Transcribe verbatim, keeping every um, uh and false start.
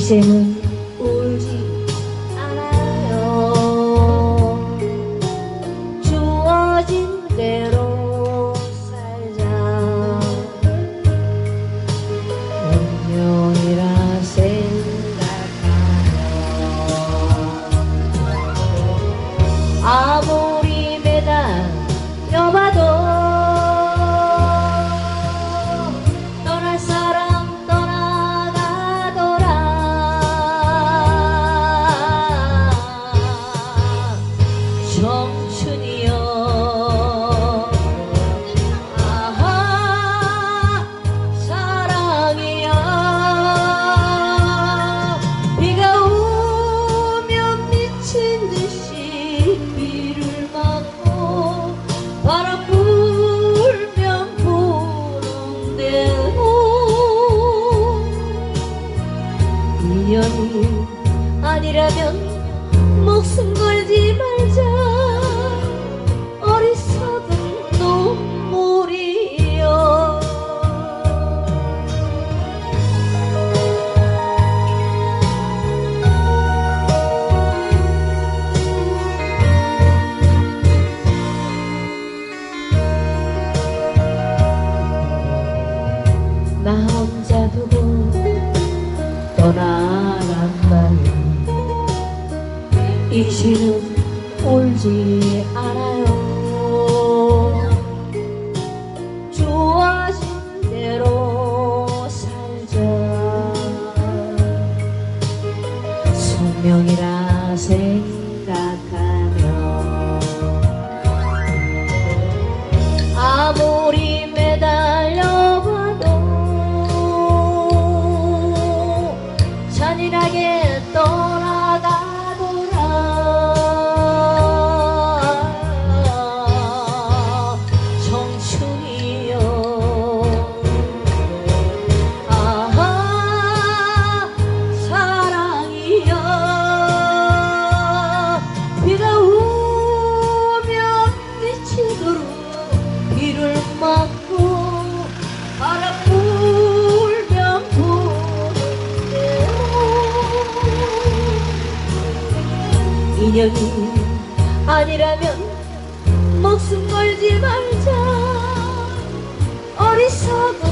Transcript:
이제는 울지 않아요. 주어진 대로 살자. 운명이라 생각하며 아무리 매달려봐도 청춘이여 아하 사랑이여 비가 오면 미친 듯이 비를 맞고 바람 불면 부는 대로 인연이 아니라면 목숨 걸지 말자. 어리석은 눈물이여. 나 혼자 두고 떠나간다면 이제는 울지 않아요. 주어진 대로 살자. 숙명이라 생각하며 아무리 매달려봐도 잔인하게 떠나가 비를 맞고 바람 불면 부는 대로 인연이 아니라면 목숨 걸지 말자. 어리석은